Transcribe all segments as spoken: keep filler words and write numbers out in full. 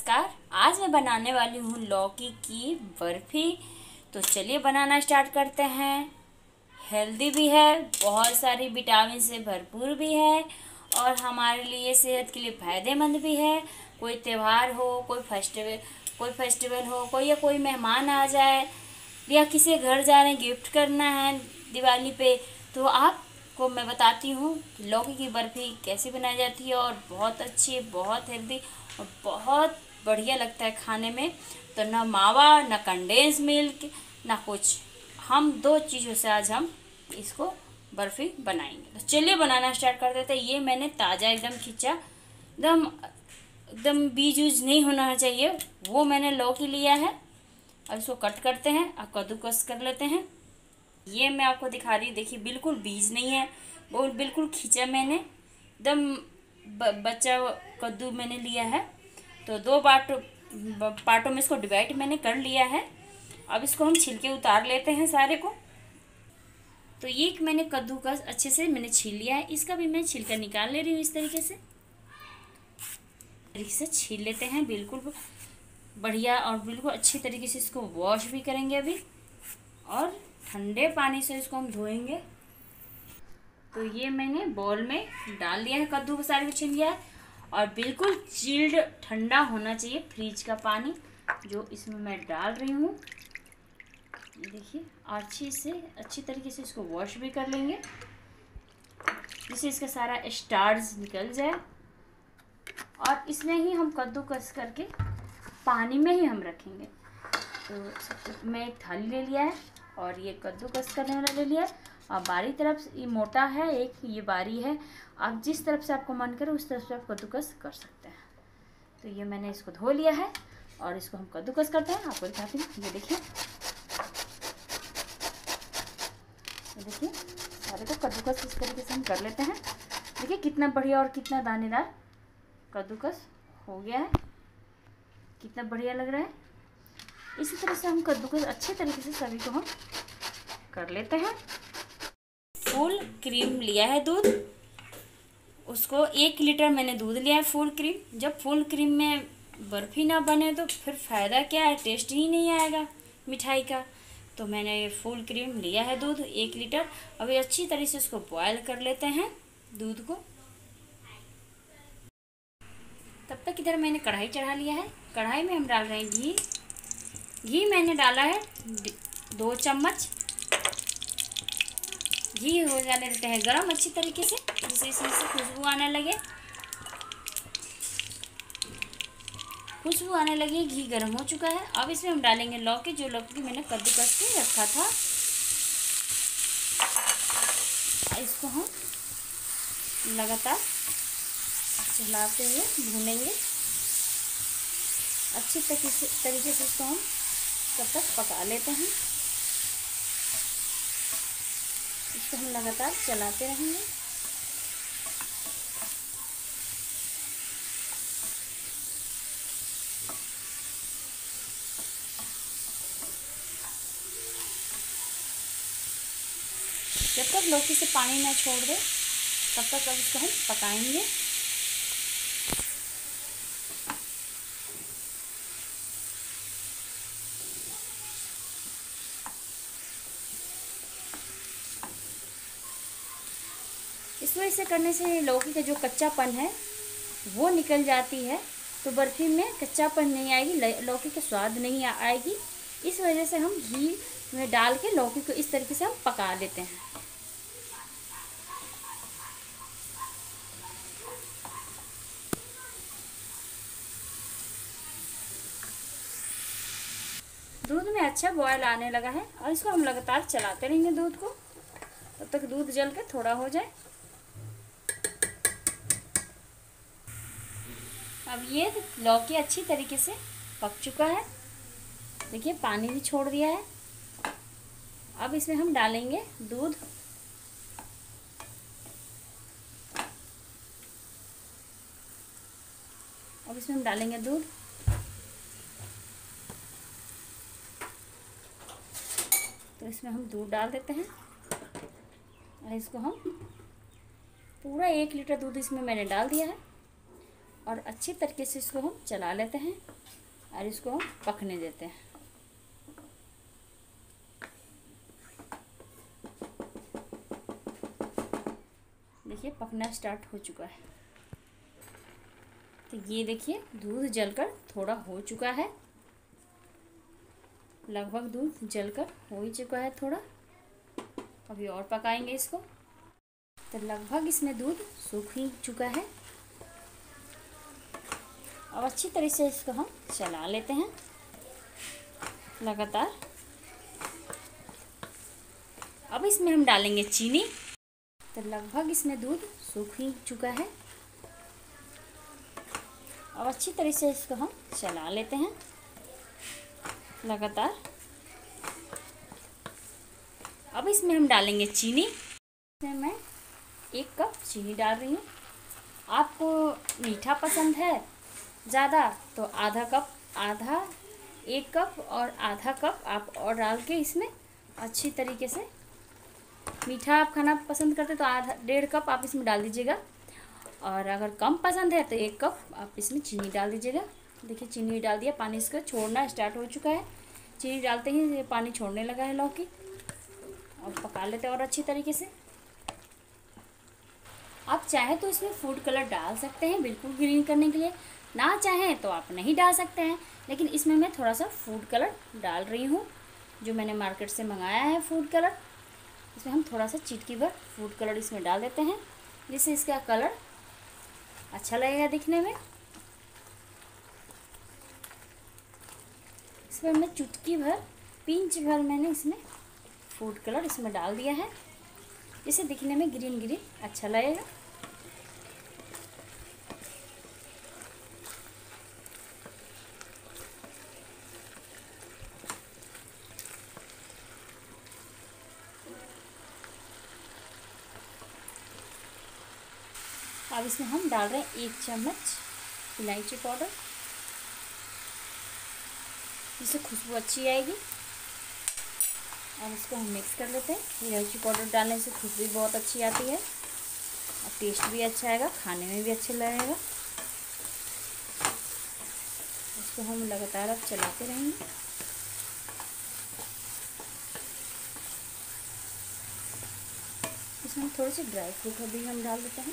नमस्कार। आज मैं बनाने वाली हूँ लौकी की बर्फ़ी। तो चलिए बनाना स्टार्ट करते हैं। हेल्दी भी है, बहुत सारी विटामिन से भरपूर भी है और हमारे लिए सेहत के लिए फ़ायदेमंद भी है। कोई त्यौहार हो, कोई फेस्टिवल कोई फेस्टिवल हो, कोई या कोई मेहमान आ जाए या किसी घर जा रहे हैं, गिफ्ट करना है दिवाली पे, तो आपको मैं बताती हूँ कि लौकी की बर्फ़ी कैसे बनाई जाती है। और बहुत अच्छी, बहुत हेल्दी और बहुत बढ़िया लगता है खाने में। तो ना मावा, ना कंडेंस मिल्क, ना कुछ, हम दो चीज़ों से आज हम इसको बर्फ़ी बनाएंगे। तो चलिए बनाना स्टार्ट कर देते हैं। ये मैंने ताज़ा एकदम खींचा, एकदम एकदम बीज यूज नहीं होना चाहिए, वो मैंने लौकी लिया है। अब इसको कट करते हैं और कद्दूकस कर लेते हैं। ये मैं आपको दिखा रही हूँ, देखिए बिल्कुल बीज नहीं है, वो बिल्कुल खींचा मैंने, एकदम बच्चा कद्दू मैंने लिया है। तो दो पार्टों पार्टों में इसको डिवाइड मैंने कर लिया है। अब इसको हम छिलके उतार लेते हैं सारे को। तो ये मैंने कद्दूकस अच्छे से मैंने छील लिया है, इसका भी मैं छिलका निकाल ले रही हूँ। इस तरीके से तरीके से छील लेते हैं, बिल्कुल बढ़िया और बिल्कुल अच्छी तरीके से इसको वॉश भी करेंगे अभी, और ठंडे पानी से इसको हम धोएंगे। तो ये मैंने बाउल में डाल दिया है, कद्दू को सारे को छील लिया है, और बिल्कुल चिल्ड ठंडा होना चाहिए फ्रिज का पानी जो इसमें मैं डाल रही हूँ। देखिए अच्छी से अच्छी तरीके से इसको वॉश भी कर लेंगे, जिससे इसका सारा स्टार्च निकल जाए। और इसमें ही हम कद्दूकस करके पानी में ही हम रखेंगे। तो मैं एक थाली ले लिया है और ये कद्दूकस करने वाला ले लिया है। और बारी तरफ ये मोटा है, एक ये बारी है। आप जिस तरफ से आपको मन करे उस तरफ से आप कद्दूकस कर सकते हैं। तो ये मैंने इसको धो लिया है और इसको हम कद्दूकस करते हैं। आपको दिखाती हूँ, ये देखिए, ये देखिए सारे को कद्दूकस इस तरीके से हम कर लेते हैं। देखिए कितना बढ़िया और कितना दानेदार कद्दूकस हो गया है, कितना बढ़िया लग रहा है। इसी तरह से हम कद्दूकस अच्छे तरीके से सभी को हम कर लेते हैं। फुल क्रीम लिया है दूध, उसको एक लीटर मैंने दूध लिया है फुल क्रीम। जब फुल क्रीम में बर्फ़ी ना बने तो फिर फ़ायदा क्या है, टेस्ट ही नहीं आएगा मिठाई का। तो मैंने ये फुल क्रीम लिया है दूध एक लीटर। अभी अच्छी तरह से इसको बॉयल कर लेते हैं दूध को। तब तक इधर मैंने कढ़ाई चढ़ा लिया है। कढ़ाई में हम डाल रहे हैं घी। घी मैंने डाला है दो चम्मच। घी हो जाने देते हैं गरम अच्छी तरीके से, जिससे इसमें से खुशबू आने लगे। खुशबू आने लगी, घी गरम हो चुका है। अब इसमें हम डालेंगे लौकी, जो लौकी मैंने कद्दूकस के रखा था। इसको हम लगातार चलाते हुए भूनेंगे अच्छी तरीके से तरीके से इसको हम तब तक पका लेते हैं। इसको हम लगातार चलाते रहेंगे। जब तक लौकी से पानी ना छोड़ दे तब तक अब इसको हम पकाएंगे। इस वजह से करने से लौकी का जो कच्चापन है वो निकल जाती है, तो बर्फ़ी में कच्चापन नहीं आएगी, लौकी का स्वाद नहीं आएगी। इस वजह से हम घी में डाल के लौकी को इस तरीके से हम पका लेते हैं। दूध में अच्छा बॉयल आने लगा है और इसको हम लगातार चलाते रहेंगे दूध को, तब तक दूध जल के थोड़ा हो जाए। अब ये लौकी अच्छी तरीके से पक चुका है, देखिए पानी भी छोड़ दिया है। अब इसमें हम डालेंगे दूध। अब इसमें हम डालेंगे दूध। तो इसमें हम दूध डाल देते हैं और इसको हम पूरा एक लीटर दूध इसमें मैंने डाल दिया है। और अच्छी तरीके से इसको हम चला लेते हैं और इसको हम पकने देते हैं। देखिए पकना स्टार्ट हो चुका है। तो ये देखिए दूध जलकर थोड़ा हो चुका है, लगभग दूध जलकर हो ही चुका है थोड़ा। अभी और पकाएंगे इसको। तो लगभग इसमें दूध सूख ही चुका है। अब अच्छी तरह से इसको हम चला लेते हैं लगातार। अब इसमें हम डालेंगे चीनी। तो लगभग इसमें दूध सूख ही चुका है। अब अच्छी तरह से इसको हम चला लेते हैं लगातार। अब इसमें हम डालेंगे चीनी। इसमें मैं एक कप चीनी डाल रही हूँ। आपको मीठा पसंद है ज़्यादा तो आधा कप, आधा एक कप और आधा कप आप और डाल के इसमें अच्छी तरीके से, मीठा आप खाना पसंद करते तो आधा डेढ़ कप आप इसमें डाल दीजिएगा, और अगर कम पसंद है तो एक कप आप इसमें चीनी डाल दीजिएगा। देखिए चीनी डाल दिया, पानी इसका छोड़ना स्टार्ट हो चुका है। चीनी डालते ही ये पानी छोड़ने लगा है लौकी। और पका लेते हैं और अच्छी तरीके से। आप चाहे तो इसमें फूड कलर डाल सकते हैं बिल्कुल ग्रीन करने के लिए, ना चाहें तो आप नहीं डाल सकते हैं। लेकिन इसमें मैं थोड़ा सा फूड कलर डाल रही हूँ, जो मैंने मार्केट से मंगाया है फूड कलर। इसमें हम थोड़ा सा चिटकी भर फूड कलर इसमें डाल देते हैं, जिससे इसका कलर अच्छा लगेगा दिखने में। इसमें मैं चुटकी भर, पिंच भर मैंने इसमें फूड कलर इसमें डाल दिया है, जिससे दिखने में ग्रीन ग्रीन अच्छा लगेगा। अब इसमें हम डाल रहे हैं एक चम्मच इलायची पाउडर, जिससे खुशबू अच्छी आएगी। और इसको हम मिक्स कर लेते हैं। इलायची पाउडर डालने से खुशबू बहुत अच्छी आती है और टेस्ट भी अच्छा आएगा, खाने में भी अच्छा लगेगा। इसको हम लगातार अब चलाते रहेंगे। इसमें थोड़े से ड्राई फ्रूट भी हम डाल देते हैं।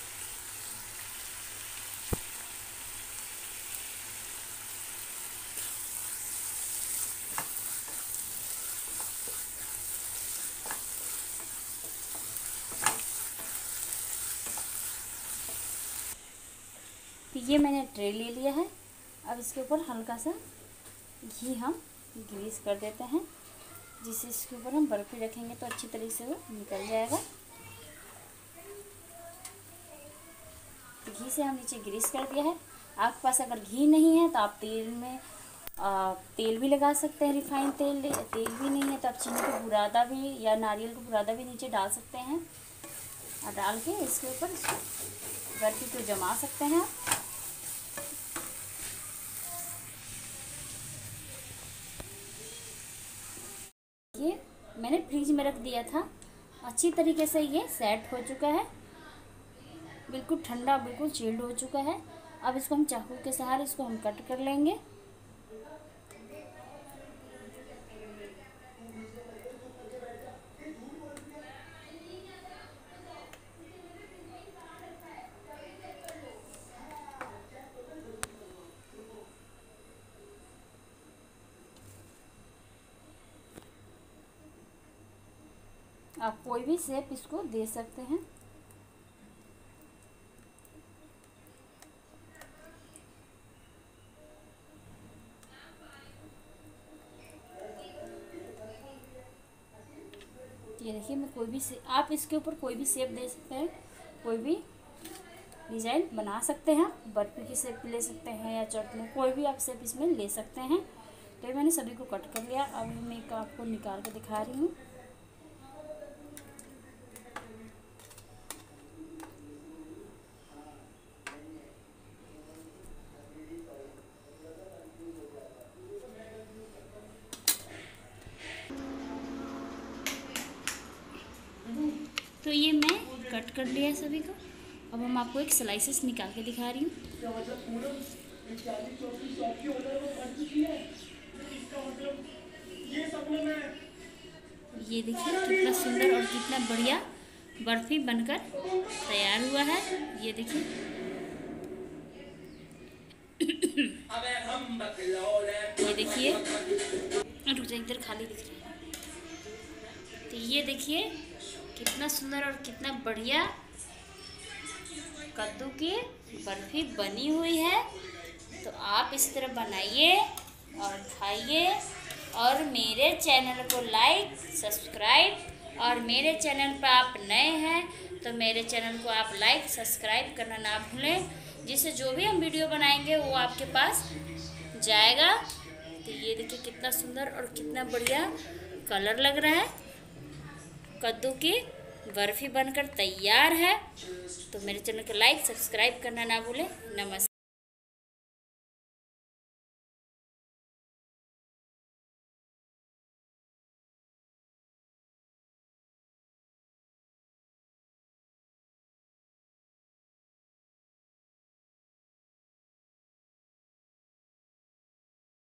ये मैंने ट्रे ले लिया है। अब इसके ऊपर हल्का सा घी हम ग्रीस कर देते हैं, जिससे इसके ऊपर हम बर्फ़ी रखेंगे तो अच्छी तरीके से वो निकल जाएगा। घी से हम नीचे ग्रीस कर दिया है। आपके पास अगर घी नहीं है तो आप तेल में आ, तेल भी लगा सकते हैं, रिफाइंड तेल। तेल भी नहीं है तो आप चीनी का बुरादा भी या नारियल का बुरादा भी नीचे डाल सकते हैं, और डाल के इसके ऊपर इसको बर्फ़ी को जमा सकते हैं आप। ये मैंने फ्रिज में रख दिया था, अच्छी तरीके से ये सेट हो चुका है, बिल्कुल ठंडा, बिल्कुल चिल्ड हो चुका है। अब इसको हम चाकू के सहारे इसको हम कट कर लेंगे। आप कोई भी शेप इसको दे सकते हैं। ये देखिए मैं कोई भी से आप इसके ऊपर कोई भी शेप दे सकते हैं, कोई भी डिज़ाइन बना सकते हैं। बर्फ़ी की शेप ले सकते हैं या चटनी, कोई भी आप शेप इसमें ले सकते हैं। तो मैंने सभी को कट कर लिया। अब मैं एक आपको निकाल के दिखा रही हूँ। तो ये मैं कट कर लिया सभी को, अब हम आपको एक स्लाइसेस निकाल के दिखा रही हूँ। ये देखिए कितना सुंदर और कितना बढ़िया बर्फी बनकर तैयार हुआ है। ये देखिए ये देखिए रुक जा, इधर खाली दिख रहा है। तो ये देखिए कितना सुंदर और कितना बढ़िया कद्दू की बर्फी बनी हुई है। तो आप इस तरह बनाइए और खाइए, और मेरे चैनल को लाइक सब्सक्राइब, और मेरे चैनल पर आप नए हैं तो मेरे चैनल को आप लाइक सब्सक्राइब करना ना भूलें, जिससे जो भी हम वीडियो बनाएंगे वो आपके पास जाएगा। तो ये देखिए कितना सुंदर और कितना बढ़िया कलर लग रहा है। कद्दू की बर्फी बनकर तैयार है। तो मेरे चैनल को लाइक सब्सक्राइब करना ना भूलें। नमस्कार।